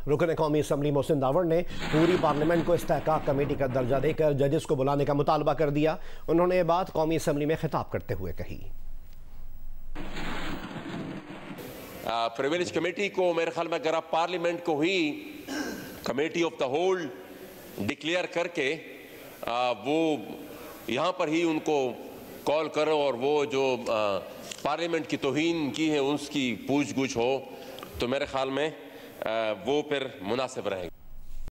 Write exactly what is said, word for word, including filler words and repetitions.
रुकन कौमी assembly Mohsin the power ने पूरी पार्लियामेंट को इस्तेहकाक कमेटी का दर्जा देकर जजेस को बुलाने का मुतालबा कर दिया। उन्होंने ये बात कौमी असम्बली में खिताब करते हुए कही। प्रिविलेज कमेटी को मेरे ख्याल में अगर आप पार्लियामेंट को ही committee of the whole declare करके आ, वो यहाँ पर ही उनको कॉल करो और वो जो पार्लियामेंट की तौहीन की है उसकी पूछ गुछ हो, तो मेरे ख्याल में आ, वो फिर मुनासिब रहेगा।